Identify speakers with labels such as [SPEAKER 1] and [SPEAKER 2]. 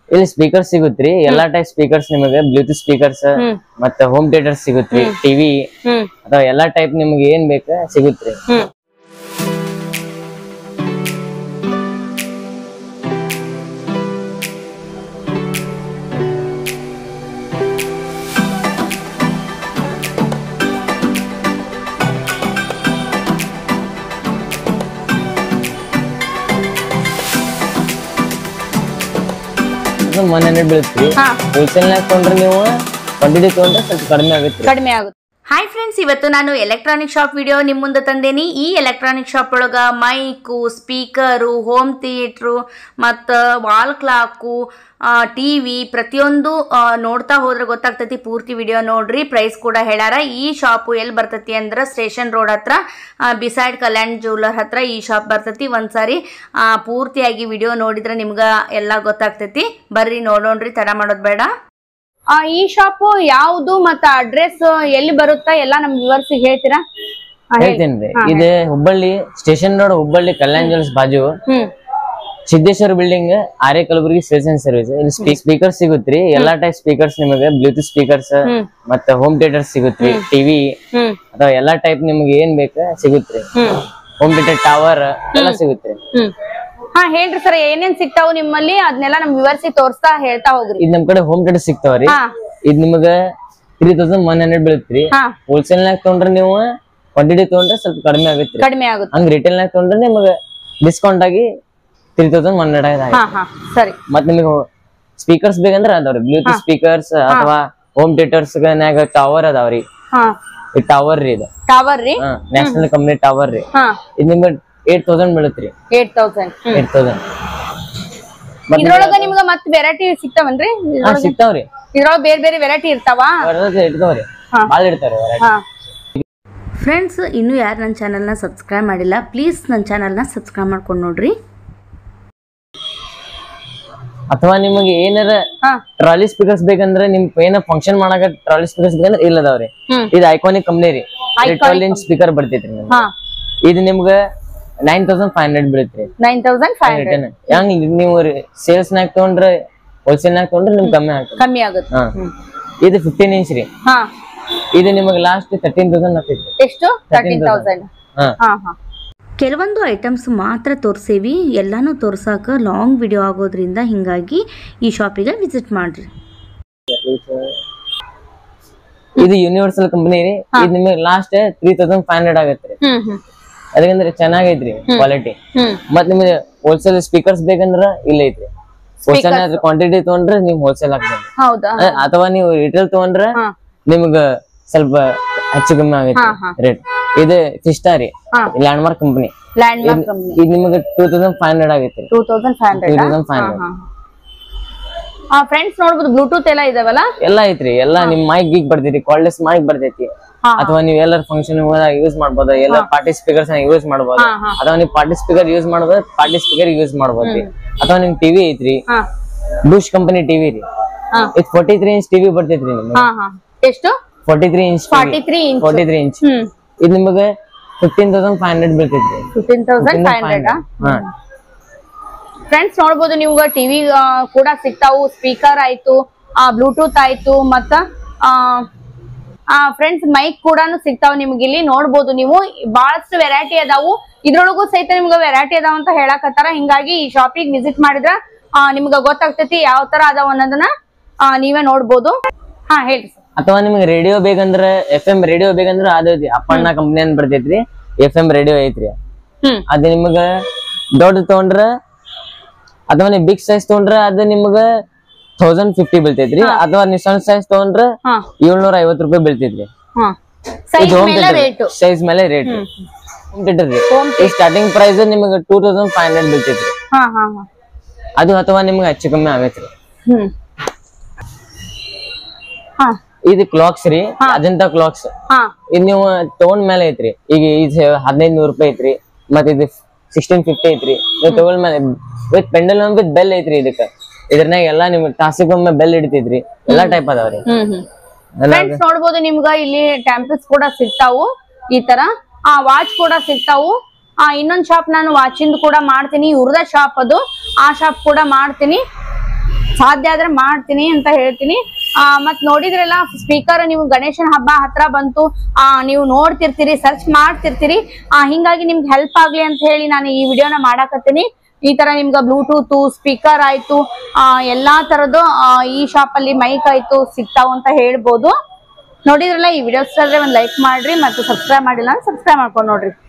[SPEAKER 1] ಇಲ್ಲಿ ಸ್ಪೀಕರ್ ಸಿಗುತ್ತ್ರಿ ಎಲ್ಲಾ ಟೈಪ್ ಸ್ಪೀಕರ್ಸ್ ನಿಮಗೆ ಬ್ಲೂಟೂತ್ ಸ್ಪೀಕರ್ಸ್ ಮತ್ತೆ ಹೋಮ್ ಥಿಯೇಟರ್ ಸಿಗುತ್ತ್ರಿ ಟಿವಿ ಅಥವಾ ಎಲ್ಲಾ ಟೈಪ್ ನಿಮಗೆ ಏನ್ ಬೇಕು ಸಿಗುತ್ತ್ರಿ ಬೀಳುತ್ತ್ರಿ ಹೋಲ್ಸೇಲ್ ನಾಗ ತಗೊಂಡ್ರೆ ನೀವು ಕ್ವಾಂಟಿಟಿ ತಗೊಂಡ್ರೆ ಸ್ವಲ್ಪ ಕಡಿಮೆ ಆಗುತ್ತೆ
[SPEAKER 2] ಹಾಯ್ ಫ್ರೆಂಡ್ಸ್, ಇವತ್ತು ನಾನು ಎಲೆಕ್ಟ್ರಾನಿಕ್ ಶಾಪ್ ವಿಡಿಯೋ ನಿಮ್ಮ ಮುಂದೆ ತಂದೇನಿ. ಈ ಎಲೆಕ್ಟ್ರಾನಿಕ್ ಶಾಪ್ ಒಳಗೆ ಮೈಕು, ಸ್ಪೀಕರು, ಹೋಮ್ ಥಿಯೇಟ್ರು ಮತ್ತು ವಾಲ್ ಕ್ಲಾಕು, ಟಿವಿ ಪ್ರತಿಯೊಂದು ನೋಡ್ತಾ ಹೋದ್ರೆ ಗೊತ್ತಾಗ್ತೈತಿ. ಪೂರ್ತಿ ವಿಡಿಯೋ ನೋಡ್ರಿ. ಪ್ರೈಸ್ ಕೂಡ ಹೇಳಾರ. ಈ ಶಾಪು ಎಲ್ಲಿ ಬರ್ತೈತಿ ಅಂದ್ರೆ ಸ್ಟೇಷನ್ ರೋಡ್ ಹತ್ರ ಬಿಸೈಡ್ ಕಲ್ಯಾಣ್ ಜ್ಯುವೆಲರ್ ಹತ್ರ ಈ ಶಾಪ್ ಬರ್ತೈತಿ. ಒಂದ್ಸಾರಿ ಪೂರ್ತಿಯಾಗಿ ವಿಡಿಯೋ ನೋಡಿದ್ರೆ ನಿಮ್ಗೆ ಎಲ್ಲ ಗೊತ್ತಾಗ್ತೈತಿ. ಬರ್ರಿ ನೋಡೋಣ್ರಿ, ತಡ ಮಾಡೋದು ಬೇಡ.
[SPEAKER 3] ಈ ಶಾಪ್ ಯಾವ್ದು ಮತ್ತ ಅಡ್ರೆಸ್ ಎಲ್ಲಿ ಬರುತ್ತಾ ಎಲ್ಲ ನಮ್ ವ್ಯೂವರ್ಸ್ ಹೇಳ್ತೀರಾ?
[SPEAKER 1] ಹೇಳ್ತೇನ್ರಿ. ಇದು Hubballi station road, Hubballi Kalyan jewellers ಬಾಜು Siddeshwara building, Arya Kalaburagi sales and service. ಇಲ್ಲಿ ಸ್ಪೀಕರ್ ಸಿಗುತ್ತ್ರಿ ಎಲ್ಲಾ ಟೈಪ್ ಸ್ಪೀಕರ್ಸ್ ನಿಮಗೆ ಬ್ಲೂಟೂತ್ ಸ್ಪೀಕರ್ಸ್ ಮತ್ತೆ ಹೋಮ್ ಥಿಯೇಟರ್ ಸಿಗುತ್ತ್ರಿ ಟಿವಿ ಅಥವಾ ಎಲ್ಲಾ ಟೈಪ್ ನಿಮ್ಗೆ ಏನ್ ಬೇಕು ಸಿಗುತ್ತ್ರಿ. ಹೋಮ್ ಥಿಯೇಟರ್ ಟವರ್ ಎಲ್ಲ ಸಿಗುತ್ತೆ.
[SPEAKER 3] ಹೇಳ್ರಿ ಸರ್, ಏನೇನ್ ಸಿಗ್ತಾವ್ ನಿಮ್ಮಲ್ಲಿ ಅದನ್ನೆಲ್ಲ ನಮ್ ವ್ಯೂವರ್ಸ್ ತೋರಿಸ್ತಾ ಹೇಳ್ತಾ ಹೋಗ್ರಿ.
[SPEAKER 1] ಇದ್ ನಮ್ ಕಡೆ ಹೋಮ್ ಥಿಯೇಟರ್ ಸಿಗ್ತಾವ್ರಿ. ಇದ್ ನಿಮಗ 3100 ಬೀಳುತ್ತ್ರಿ. ಹೋಲ್ಸೇಲ್ ನಾಗ ತಗೊಂಡ್ರೆ ನೀವು ಕ್ವಾಂಟಿಟಿ ತಗೊಂಡ್ರೆ ಸ್ವಲ್ಪ ಕಡಿಮೆ ಆಗುತ್ತೆ. ಹಂಗ ರಿಟೇಲ್ ನಾಗ ತಗೊಂಡ್ರೆ ನಿಮಗೆ ಡಿಸ್ಕೌಂಟ್ ಆಗಿ 3100
[SPEAKER 3] ಸರಿ.
[SPEAKER 1] ಮತ್ ನಿಮಗೆ ಸ್ಪೀಕರ್ಸ್ ಬೇಕಂದ್ರೆ ಅದಾವ್ರಿ. ಬ್ಲೂಟೂತ್ ಸ್ಪೀಕರ್ಸ್ ಅಥವಾ ಹೋಮ್ ಥಿಯೇಟರ್ಸ್ ನಾಗ ಟವರ್ ಅದಾವ್ರಿ. ಟವರ್ ರೀ, ಇದು
[SPEAKER 3] ಟವರ್ ರೀ,
[SPEAKER 1] ನ್ಯಾಷನಲ್ ಕಂಪನಿ ಟವರ್ ರೀ. ಇದು ನಿಮ್ಗೆ 8000 ಬೀಳುತ್ತ್ರಿ.
[SPEAKER 3] 8000
[SPEAKER 2] ಇದ್ರೊಳಗ ನಿಮ್ಗ ಮತ್ತ ವೆರೈಟಿ ಸಿಗ್ತಾವನ್ರಿ?
[SPEAKER 1] ಸಿಗ್ತಾವ್ರಿ.
[SPEAKER 2] ಇದ್ರೊಳಗ ಬೇರೆ ಬೇರೆ ವೆರೈಟಿ ಇರ್ತಾವ?
[SPEAKER 1] ಇರ್ತಾವ್ರಿ, ಭಾಳ ಇರ್ತಾವ್ರಿ ವೆರೈಟಿ.
[SPEAKER 2] ಫ್ರೆಂಡ್ಸ್, ಇನ್ನೂ ಯಾರು ನನ್ನ ಚಾನಲ್ನ ಸಬ್ಸ್ಕ್ರೈಬ್ ಮಾಡಿಲ್ಲ, ಪ್ಲೀಸ್ ನನ್ನ ಚಾನಲ್ನ ಸಬ್ಸ್ಕ್ರೈಬ್ ಮಾಡ್ಕೊಂಡು ನೋಡ್ರಿ.
[SPEAKER 1] ಅಥವಾ ನಿಮಗೆ ಏನಾರ ಟ್ರಾಲಿ ಸ್ಪೀಕರ್ಸ್ ಬೇಕಂದ್ರೆ ನಿಮ್ ಏನ ಫಂಕ್ಷನ್ ಮಾಡಾಕ ಟ್ರಾಲಿ ಸ್ಪೀಕರ್ಸ್ ಬೇಕಂದ್ರೆ ಇಲ್ಲದಾವ್ರಿ. ಇದು ಐಕಾನಿಕ್ ಕಂಪ್ನಿ ರೀ. 12 ಇಂಚ್ ಸ್ಪೀಕರ್ ಬರ್ತೈತ್ರಿ. ಇದು ನಿಮ್ಗ 9500 ಬೀಳುತ್ತ್ರಿ.
[SPEAKER 3] 9500.
[SPEAKER 1] ಹೆಂಗ್ ನೀವು ಸೇಲ್ಸ್ ನಾಗ ತಗೊಂಡ್ರೆ ಹೋಲ್ಸೇಲ್ ನಾಗ ತಗೊಂಡ್ರೆ ನಿಮ್ಗೆ ಕಮ್ಮಿ ಆಗುತ್ತೆ. ಇದು 15 ಇಂಚ್ ರೀ. ಇದು ನಿಮಗೆ ಲಾಸ್ಟ್ 13000 ಆಗ್ತೈತಿ.
[SPEAKER 3] ಎಷ್ಟು? 13000.
[SPEAKER 2] ಕೆಲವೊಂದು ಐಟಮ್ಸ್ ಮಾತ್ರ ತೋರಿಸೇವಿ, ಎಲ್ಲಾನು ತೋರ್ಸಾಕ ಲಾಂಗ್ ವಿಡಿಯೋ ಆಗೋದ್ರಿಂದ ಹಿಂಗಾಗಿ ಈ ಶಾಪಿಗೆ ವಿಸಿಟ್ ಮಾಡ್ರಿ.
[SPEAKER 1] ಇದು ಯೂನಿವರ್ಸಲ್ ಕಂಪನಿ ರೀ. ಇದು ನಿಮಗೆ ಲಾಸ್ಟ್ 3500 ಆಗತ್ತೆ. ಅದಕ್ಕಂದ್ರೆ ಚೆನ್ನಾಗೈತ್ರಿ ಕ್ವಾಲಿಟಿ. ಮತ್ ನಿಮ್ಗೆ ಹೋಲ್ಸೇಲ್ ಸ್ಪೀಕರ್ಸ್ ಬೇಕಂದ್ರ ಇಲ್ಲ ಐತ್ರಿ. ಹೋಲ್ಸೇಲ್ ಕ್ವಾಂಟಿಟಿ ತಗೊಂಡ್ರೆ ನಿಮ್ ಹೋಲ್ಸೇಲ್ ಆಗ್ತದೆ. ಅಥವಾ ನೀವು ರಿಟೇಲ್ ತಗೊಂಡ್ರೆ ನಿಮ್ಗ ಸ್ವಲ್ಪ ಹೆಚ್ಚು ಕಮ್ಮಿ ಆಗೈತಿ ರೇಟ್. ಇದು ಫಿಸ್ಟಾ ರೀ, ಲ್ಯಾಂಡ್ ಮಾರ್ಕ್ ಕಂಪನಿ. ಇದು ನಿಮ್ಗೆ 2500 ಆಗೈತಿ.
[SPEAKER 3] 2500. ಫ್ರೆಂಡ್ಸ್ ನೋಡ್ಬೋದು, ಬ್ಲೂಟೂತ್ ಎಲ್ಲ ಇದಾವಲ್ಲ,
[SPEAKER 1] ಎಲ್ಲ ಐತ್ರಿ. ಎಲ್ಲ ನಿಮ್ ಮೈಕ್ ಗೀಗ್ ಬರ್ತೈತಿ, ಕಾಲ್ಲೆಸ್ ಮೈಕ್ ಬರ್ತೈತಿ. ಅಥವಾ ನೀವು ಎಲ್ಲರ ಫಂಕ್ಷನ್ ಯೂಸ್ ಮಾಡ್ಬೋದು. ಎಲ್ಲ ಪಾರ್ಟಿ ಸ್ಪೀಕರ್ಸ್ ಯೂಸ್ ಮಾಡ್ಬೋದು. ಅಥವಾ ನೀವು ಪಾರ್ಟಿ ಸ್ಪೀಕರ್ ಯೂಸ್ ಮಾಡ್ಬೋದು, ಪಾರ್ಟಿ ಸ್ಪೀಕರ್ ಯೂಸ್ ಮಾಡ್ಬೋದು. ಅಥವಾ ನಿಮ್ ಟಿವಿ ಐತ್ರಿ, ಬೂಶ್ ಕಂಪನಿ ಟಿವಿ ರೀ. ಇದು 43 ಇಂಚ್ ಟಿವಿ ಬರ್ತೈತ್ರಿ ನಿಮ್ಗೆ.
[SPEAKER 3] ಎಷ್ಟು?
[SPEAKER 1] 43 ಇಂಚ್. ಇದು ನಿಮಗೆ 15500 ಬೀಳ್ತೈತ್ರಿ.
[SPEAKER 3] 15500. ಫ್ರೆಂಡ್ಸ್ ನೋಡ್ಬೋದು, ನಿಮ್ಗ ಟಿವಿ ಕೂಡ ಸಿಗ್ತಾವು, ಸ್ಪೀಕರ್ ಆಯ್ತು, ಬ್ಲೂಟೂತ್ ಆಯ್ತು, ಮತ್ತ ಫ್ರೆಂಡ್ಸ್ ಮೈಕ್ ಕೂಡ ಸಿಗ್ತಾವ ನಿಮ್ಗೆ. ಇಲ್ಲಿ ನೋಡ್ಬೋದು ನೀವು, ಬಹಳಷ್ಟು ವೆರೈಟಿ ಅದಾವು. ಇದ್ರೊಳಗೂ ಸಹಿತ ನಿಮ್ಗ ವೆರೈಟಿ ಅದಾವ ಅಂತ ಹೇಳಕತ್ತಾರ. ಹಿಂಗಾಗಿ ಈ ಶಾಪಿಗೆ ವಿಸಿಟ್ ಮಾಡಿದ್ರ ನಿಮ್ಗ ಗೊತ್ತಾಗ್ತೈತಿ ಯಾವ ತರ ಅದಾವ ಅನ್ನೋದನ್ನ ನೀವೇ ನೋಡ್ಬೋದು. ಹೇಳ್ರಿ.
[SPEAKER 1] ಅಥವಾ ನಿಮ್ಗೆ ರೇಡಿಯೋ ಬೇಕಂದ್ರ FM ರೇಡಿಯೋ ಬೇಕಂದ್ರ ಅದೈತಿ. ಅಪ್ಪಣ್ಣ ಕಂಪನಿ ಅಂತ ಬರ್ತೈತ್ರಿ. FM ರೇಡಿಯೋ ಐತ್ರಿ. ಅದ ನಿಮ್ಗ ದೊಡ್ಡ ತಗೊಂಡ್ರ ಅಥವಾ ನೀವು ಬಿಗ್ ಸೈಜ್ ತಗೊಂಡ್ರ ಅದ ನಿಮ್ಗ 1050 ಬೀಳ್ತೈತ್ರಿ. ಅಥವಾ ನೀವು ಸಣ್ಣ ಸೈಜ್ ತಗೊಂಡ್ರ 750 ರೂಪಾಯಿ ಬೀಳ್ತೈತ್ರಿ. ಸೈಜ್ ಮೇಲೆ ರೇಟ್. ಸ್ಟಾರ್ಟಿಂಗ್ ಪ್ರೈಸ್ ನಿಮ್ಗೆ 2500 ಬೀಳ್ತೈತ್ರಿ. ಅದು ಅಥವಾ ನಿಮ್ಗೆ ಹೆಚ್ಚು ಕಮ್ಮಿ ಆಗೈತ್ರಿ. ಇದು ಕ್ಲಾಕ್ಸ್ ರೀ, ಅಜಂತ ಕ್ಲಾಕ್ಸ್. ಇದು ನೀವು ತಗೊಂಡ್ ಮೇಲೆ ಐತ್ರಿ. ಈಗ ಇದು 1500 ರೂಪಾಯಿ ಐತ್ರಿ. ಮತ್ ಇದು 1650 ಐತ್ರಿ. ನೀವು ತಗೊಂಡ್ ಮೇಲೆ ವಿತ್ ಪೆಂಡಲ್ ವಿತ್ ಬೆಲ್ ಐತ್ರಿ. ಇದಕ್ಕ ಇದ್ರನಾಗ ಎಲ್ಲಾ ನಿಮ್ಗೆ ಟಾಸಿಕ್ ಒಮ್ಮೆ ಬೆಲ್ ಹಿಡಿತೈತ್ರಿ. ಎಲ್ಲಾ ಟೈಪ್ ಅದಾವ್ರಿ.
[SPEAKER 3] ನೋಡ್ಬೋದು ನಿಮ್ಗ ಇಲ್ಲಿ ಟ್ಯಾಂಪಸ್ ಕೂಡ ಸಿಗ್ತಾವು. ಈ ತರ ವಾಚ್ ಕೂಡ ಸಿಗ್ತಾವು. ಇನ್ನೊಂದ್ ಶಾಪ್ ನಾನು ವಾಚಿಂದ ಕೂಡ ಮಾಡ್ತೀನಿ. ಇವ್ರದ ಶಾಪ್ ಅದು, ಆ ಶಾಪ್ ಕೂಡ ಮಾಡ್ತೀನಿ. ಸಾಧ್ಯ ಆದ್ರೆ ಮಾಡ್ತೀನಿ ಅಂತ ಹೇಳ್ತೀನಿ. ಮತ್ ನೋಡಿದ್ರಲ್ಲ ಸ್ಪೀಕರ್, ನೀವು ಗಣೇಶನ ಹಬ್ಬ ಹತ್ರ ಬಂತು, ನೀವು ನೋಡ್ತಿರ್ತೀರಿ, ಸರ್ಚ್ ಮಾಡ್ತಿರ್ತೀರಿ, ಹಿಂಗಾಗಿ ನಿಮ್ಗೆ ಹೆಲ್ಪ್ ಆಗ್ಲಿ ಅಂತ ಹೇಳಿ ನಾನು ಈ ವಿಡಿಯೋನ ಮಾಡಾಕತ್ತೀನಿ. ಈ ತರ ನಿಮ್ಗೆ ಬ್ಲೂಟೂತ್ ಸ್ಪೀಕರ್ ಆಯ್ತು, ಎಲ್ಲಾ ತರದ್ದು ಈ ಶಾಪ್ ಅಲ್ಲಿ ಮೈಕ್ ಆಯ್ತು ಸಿಗ್ತಾವ ಅಂತ ಹೇಳ್ಬೋದು. ನೋಡಿದ್ರಲ್ಲ, ಈ ವಿಡಿಯೋಸ್ ಆದ್ರೆ ಒಂದ್ ಲೈಕ್ ಮಾಡ್ರಿ, ಮತ್ತು ಸಬ್ಸ್ಕ್ರೈಬ್ ಮಾಡಿಲ್ಲ ಸಬ್ಸ್ಕ್ರೈಬ್ ಮಾಡ್ಕೊಂಡು ನೋಡ್ರಿ.